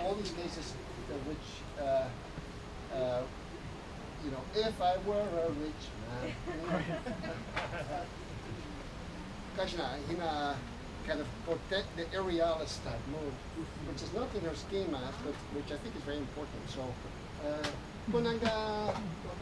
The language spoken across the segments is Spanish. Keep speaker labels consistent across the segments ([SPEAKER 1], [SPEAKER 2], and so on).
[SPEAKER 1] all these cases which, you know, if I were a rich man. Kashna, hina kind of protect the aerialist type mode, which is not in her schema, but which I think is very important. So, kunanga,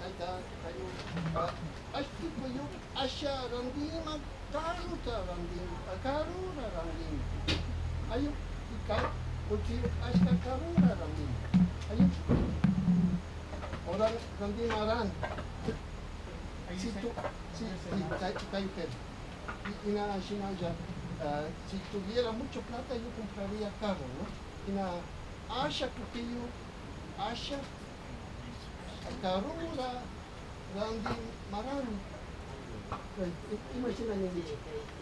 [SPEAKER 1] ashti ko yung asya randim karuta randim karura randim. Ayun, ikaw, kuchi asya karura randim. Ayun. Orang randim aran. Si tuviera mucho plata yo compraría carro, ¿no? Asha porque yo, Asha, Karura, Randy Maran. Imagina niyo dicho.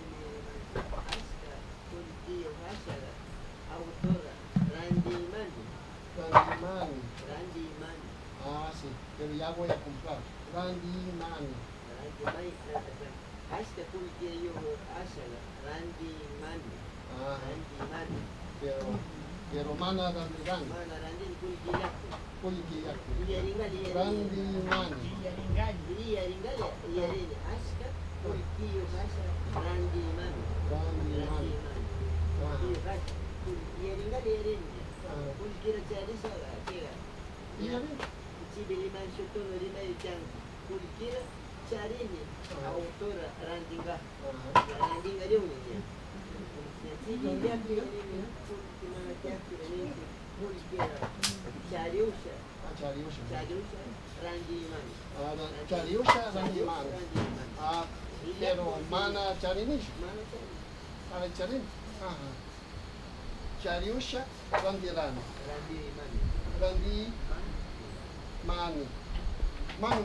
[SPEAKER 2] Autora, Randy Mani.
[SPEAKER 1] Ah, sí, pero ya voy a comprar. Randy Mani.
[SPEAKER 2] Hasta porque yo hace Randy Mani.
[SPEAKER 1] Pero mana Randy Randy.
[SPEAKER 2] Mana Randy Kulkiyaku.
[SPEAKER 1] Kulkiyaku.
[SPEAKER 2] Yaringali.
[SPEAKER 1] Randy Mani.
[SPEAKER 2] Yaringali. Hasta porque yo hace Randy Mani. Yaringali. Kulkira cari salah kira.
[SPEAKER 1] Iya.
[SPEAKER 2] Cibili mansuto lima yang kulkira cari ni autora Randinga. Randinga dia punya. Jadi dia ni kulkira ni kulkira cariusha. Randiman.
[SPEAKER 1] Cariusha Randiman. Pero mana Charinish. Mana Charin. Chariusha Randiran. Randi Mani. Mani.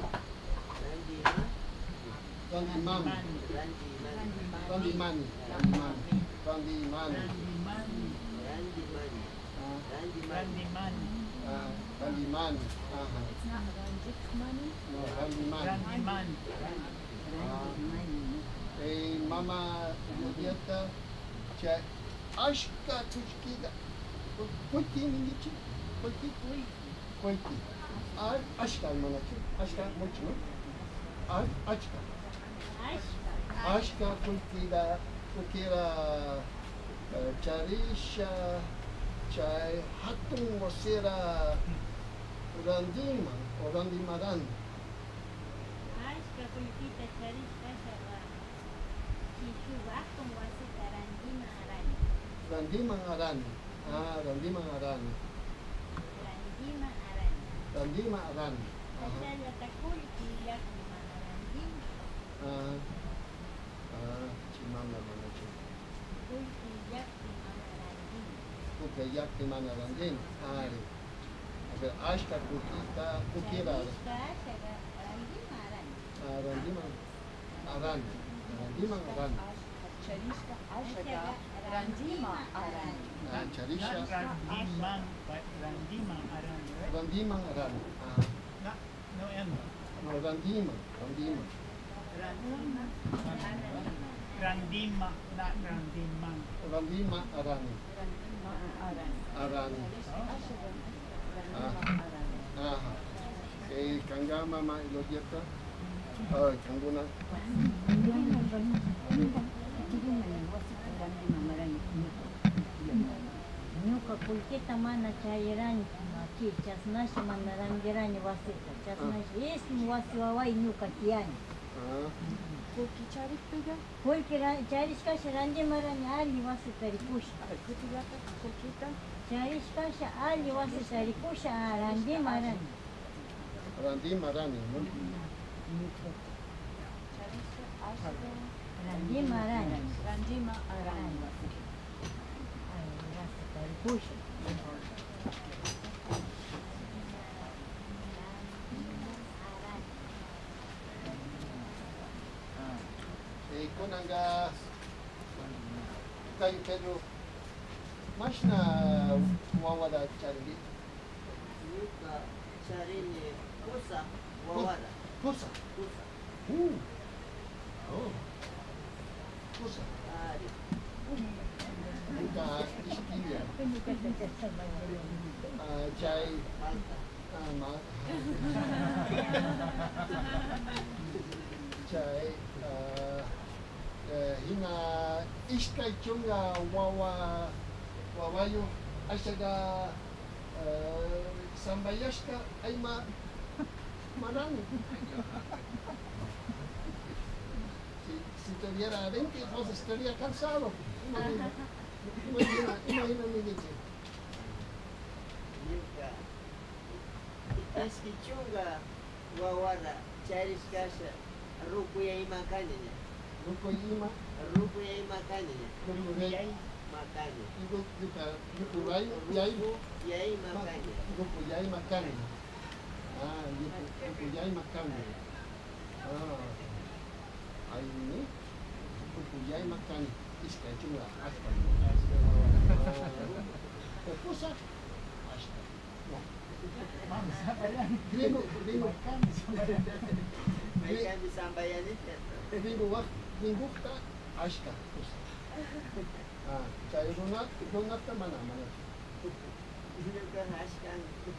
[SPEAKER 1] Randi Mani. Randi Mani.
[SPEAKER 3] It's not Ranjik money?
[SPEAKER 1] No, Randi Mani. Mama Mudieta Cha Ashka Tushkida. Kuiti Mindichi? Kuiti. Ashka Manachi. Ashka Mucho. Ashka. Ashka Kuitida. Kukira Charisha Chai Hatun Wasira Randima or Randimaran.
[SPEAKER 4] Ashka Kulkita Charishka Shara. Shishubakum wasita Randima Arani.
[SPEAKER 1] Randima Arani. Randima Arani.
[SPEAKER 4] Randima Arani.
[SPEAKER 1] Randima Arani.
[SPEAKER 4] Kashaya Takulki Yakimana Randima.
[SPEAKER 1] Chimana Manachi.
[SPEAKER 4] Kulki Yakimana Randima.
[SPEAKER 1] Kuke Yakimana Randin. Ari. Ashka Kukita Kukira.
[SPEAKER 4] Randima Arani.
[SPEAKER 1] Randima Arani. Randima Arani.
[SPEAKER 3] Charishka Ashka Randima Arani.
[SPEAKER 1] Charisha
[SPEAKER 5] Randima Arani, right?
[SPEAKER 1] Randima Arani.
[SPEAKER 5] No M.
[SPEAKER 1] No, Randima.
[SPEAKER 5] Randima, not Randiman.
[SPEAKER 1] Randima Arani. Arani. Kangama ma ilodieta. Kanguna.
[SPEAKER 4] Нюка Kulkita mana Chairani. Chasnashi mana Randirani wasita. Chasnashi. Если васивавай нюка Тиани.
[SPEAKER 3] Kulki Charik Piga?
[SPEAKER 4] Kulki Charishka Randimarani Ali wasita Ripusha.
[SPEAKER 3] Kutiyaka Kulkita?
[SPEAKER 4] Charishka Ali wasita Ripusha Randimarani.
[SPEAKER 1] Randima Arani.
[SPEAKER 3] Charishka Ashka
[SPEAKER 4] Randimarani.
[SPEAKER 3] Randima Arani.
[SPEAKER 4] Ali wasita Ripusha.
[SPEAKER 1] Kunanga kayo Pedro mas na wawada charili.
[SPEAKER 2] Yuka cari ni kusa wawada.
[SPEAKER 1] Kusa. Oh. Kusa.
[SPEAKER 2] Ari.
[SPEAKER 1] Nuka iskivia. Chay mal. Chay hina iskay chunga wawayo asyaga sambayashka ay marami. Si tuviera 20, entonces estaría cansado. Imagina mi dice.
[SPEAKER 2] Yuka. Eski chunga wawara charishkasha rukuya imakanya.
[SPEAKER 1] Rukoyima,
[SPEAKER 2] Rukuya imakanya.
[SPEAKER 1] Rukoyai,
[SPEAKER 2] Makanya.
[SPEAKER 1] Rukoyai, Yai,
[SPEAKER 2] Yai makanya.
[SPEAKER 1] Rukoyai Makani. Rukoyai Makani. Ini Rukoyai Makani. Iska chunga, asta. Pusa, asta. Gringo,
[SPEAKER 2] May kandi sambayan ito.
[SPEAKER 1] Gringo ta, asta. Chay runat mana.
[SPEAKER 2] Yuka hashkan.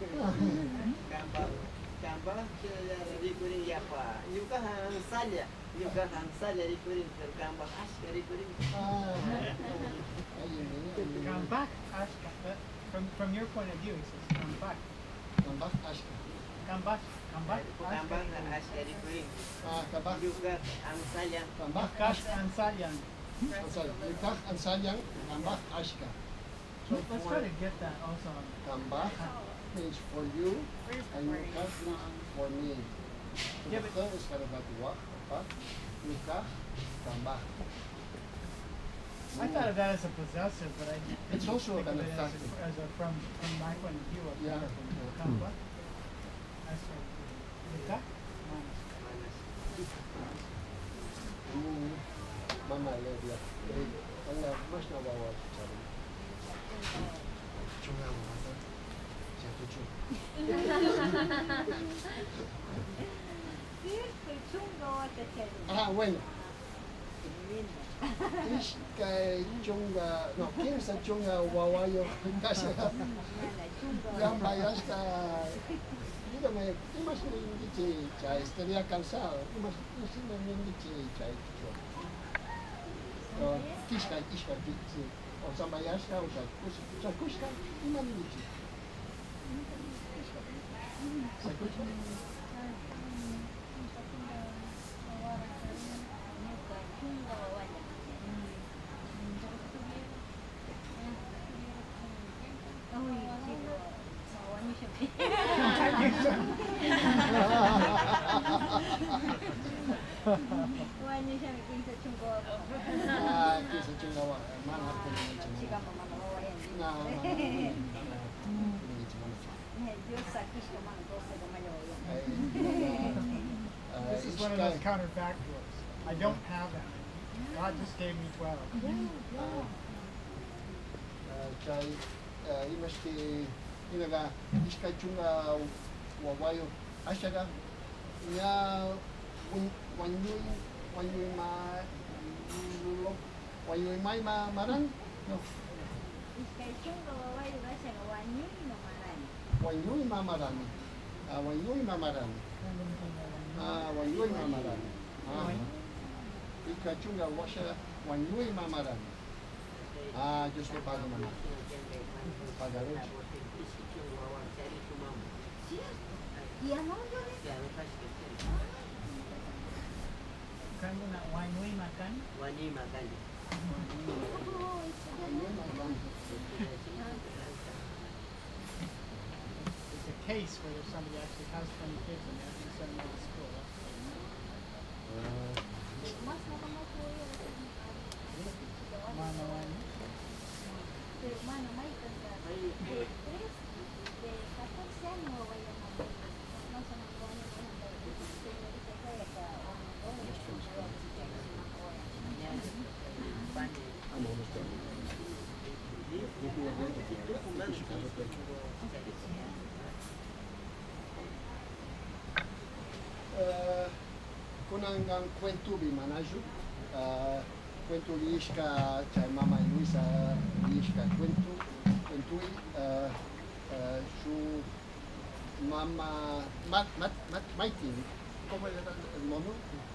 [SPEAKER 2] Kambal rikuring yapa. Yuka hangsalya. Yuka hangsalya rikuring kambal hashka rikuring.
[SPEAKER 5] Come back, Ashka. From your point of view, he says, come back.
[SPEAKER 1] Tambah asta.
[SPEAKER 5] Come back,
[SPEAKER 2] Kambal
[SPEAKER 5] Ashka.
[SPEAKER 2] hashka rikuring.
[SPEAKER 1] Kabak,
[SPEAKER 2] Yuka hangsalya.
[SPEAKER 1] tambah
[SPEAKER 5] Kash and Salyang.
[SPEAKER 1] Yukah ang sayang, tambah ashka.
[SPEAKER 5] Let's try to get that also.
[SPEAKER 1] Tambah means for you, and yukah means for me.
[SPEAKER 5] Yeah, but-
[SPEAKER 1] Yukah is karabat wak, yukah, tambah.
[SPEAKER 5] I thought of that as a possessive, but I didn't
[SPEAKER 1] It's also
[SPEAKER 5] think of it
[SPEAKER 1] an
[SPEAKER 5] as a from my point of view of
[SPEAKER 1] Yeah.
[SPEAKER 5] Come back. I said, Yuka?
[SPEAKER 1] Mama Ledia, ang mas nawawa si Charlie. Chunga mo ata. Siya to chung. Bueno. Kay chunga, no, kin sa chunga wawayo kasi gambayas ka. Dígame, imas mo yung dichi chay, estaría cansado. Imas mo yung dichi chay. Kishka, dichi. O sambayas ka, o sa kushka, iman yung dichi. Sa kushka? Kisa chunga wa, mana ko yung chunga.
[SPEAKER 5] This is one of those counterfactuals. I don't have that. God just gave me 12.
[SPEAKER 1] Chay, imas ki inaga iskay chunga wawayo asyaga ya wanyuy mai marang no wanyuy mamarani wanyuy mamarani wanyuy mamarani ika chunga wasya wanyuy mamarani Diyos ko pago naman pagaros
[SPEAKER 5] Kano na wine makan?
[SPEAKER 2] Wani makan.
[SPEAKER 5] It's a case where somebody actually has 20 kids and they have to send them to school. Mana wine?
[SPEAKER 1] Kung ang kwentubi manaju, cuento liishka, chay mama Luisa liishka cuento su mama Maitin, ¿cómo era el mono?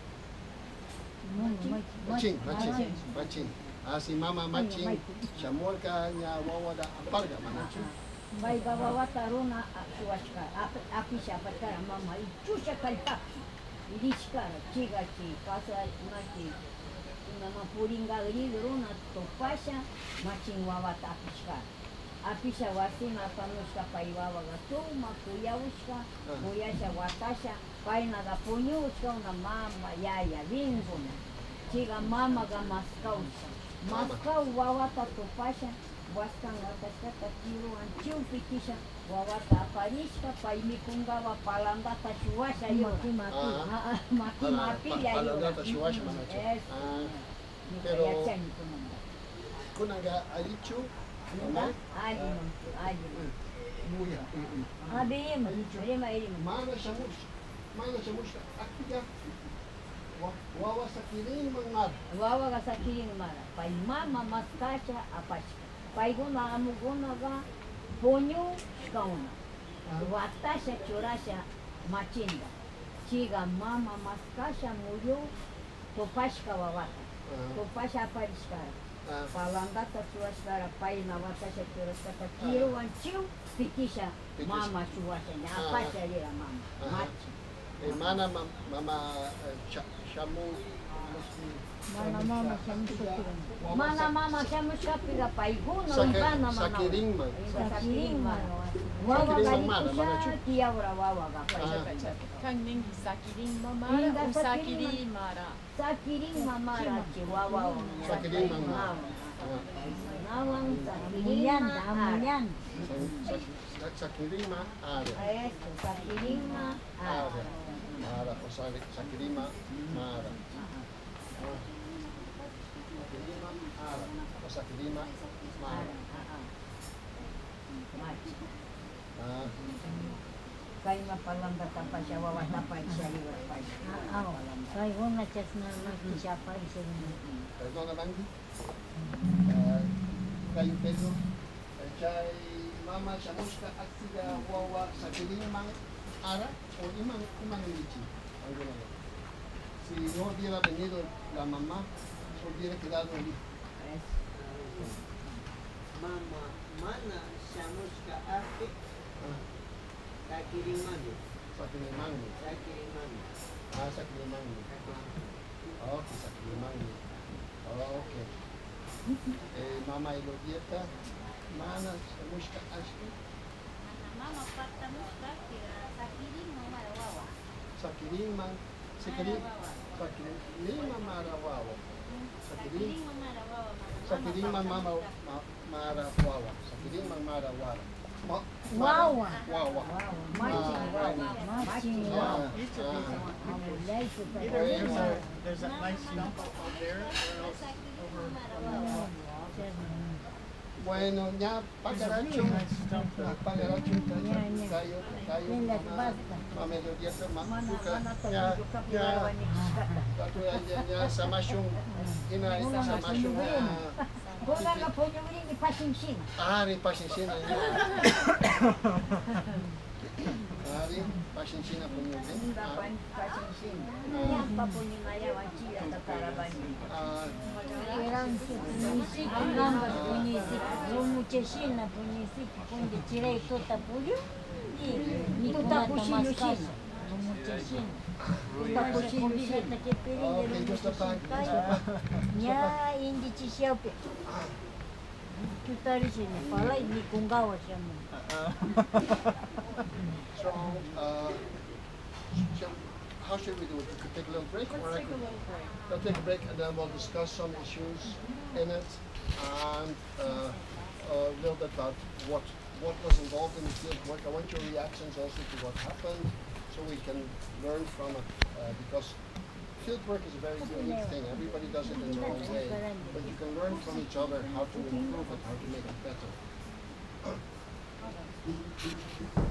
[SPEAKER 1] Machin. Así mama Machin, chamorca nya wawada aparga manachu.
[SPEAKER 4] Vai bawa taruna suashka, apisha patara mama ichusha kalpa. Ilishkara, chiga chi, pasa machi, mama puringa runa topasha, machin wawata apishkara. Apisha wasima panushka paiwawa gatuma, kuyaushka, kuyasha watasha, paina da punyushka, una mama yaya vinzuna. Chiga mama ga maskausha. Maskau wawata topasha. Waskan watashkata kiru anchiu pikisha wawata aparishka paimikungawa palangata chuwasha yo maki
[SPEAKER 1] palangata chuwasha manachu. Pero kunanga alichu mana shamush aktiga wawa sakiring mangmar
[SPEAKER 4] wawa ga sakiring mara pai mama maskacha apashka paiguna amuguna ga ponyu shkauna watasha churasha machinda chiga mama maskasha murió topashka wawata topasha aparishkara palangata chuashkara paina watasha churashkata kiru anchiu pikisha mama chuasha apasha lira mama machi
[SPEAKER 1] mana mama shamu
[SPEAKER 4] Mama shamushka piga paiguna ibana mana sakiringma wawa galikisha tiaura wawa ga paiguna
[SPEAKER 3] Kangning sakiringma mara o sakirimara
[SPEAKER 4] sakiringma mara chihuahua
[SPEAKER 1] sakiringma mara
[SPEAKER 4] nawang sakiringma amulyan
[SPEAKER 1] sakiringma ara
[SPEAKER 4] esto sakiringma ara
[SPEAKER 1] mara o sakiringma mara Sakilima mara.
[SPEAKER 4] Kaima palanga tapasya wawa tapay siya liwa pay. Kaya una chasna siya pay siya.
[SPEAKER 1] Perdona Mandy. Kayo Pedro. Chay mama shamushka aktiga wawa sakilima ara o imang lichi. Si no hubiera venido la mamá, se hubiera quedado allí.
[SPEAKER 2] Mama, mana shamushka ake sakirimani.
[SPEAKER 1] Sakirimani.
[SPEAKER 2] Sakirimani.
[SPEAKER 1] Sakirimani. Okay, sakirimani. Okay. Mama Elodieta, mana shamushka ake.
[SPEAKER 4] Mama pata mushka sakirimma marawawa.
[SPEAKER 1] Sakirimma marawawa. Sakirimma marawawa. Sakiringma marawawa.
[SPEAKER 4] Wawa.
[SPEAKER 1] Wawa.
[SPEAKER 5] Either there's a nice stump up there, or else over.
[SPEAKER 1] Bueno, ya pagaracho, tayo, mama Elodieta, ya samashung, samashung,
[SPEAKER 4] Bola nga po nyo rin ipasingsin.
[SPEAKER 1] Ari pasingsin na niya. Ari pasingsin na po nyo rin.
[SPEAKER 4] Pasingsin. Yan pa po nyo na yawan sila sa taraban nyo. Kerang punisik, ngambas punisik. Rumuchesin na punisik. Kundi chiray tuta po yun. Tuta po sinusin. Rumuchesin. Tuta po sinusin.
[SPEAKER 1] Okay, gusto pa.
[SPEAKER 4] Nya hindi siya pe. Tutari siya niya. Pala hindi kong gawa siya mo.
[SPEAKER 1] So, how should we do it? We could take a little break?
[SPEAKER 3] Let's take a little break.
[SPEAKER 1] We'll take a break and then we'll discuss some issues in it and a little bit about what was involved in the field work. I want your reactions also to what happened so we can learn from it because field work is a very unique thing. Everybody does it in their own way, but you can learn from each other how to improve it, how to make it better.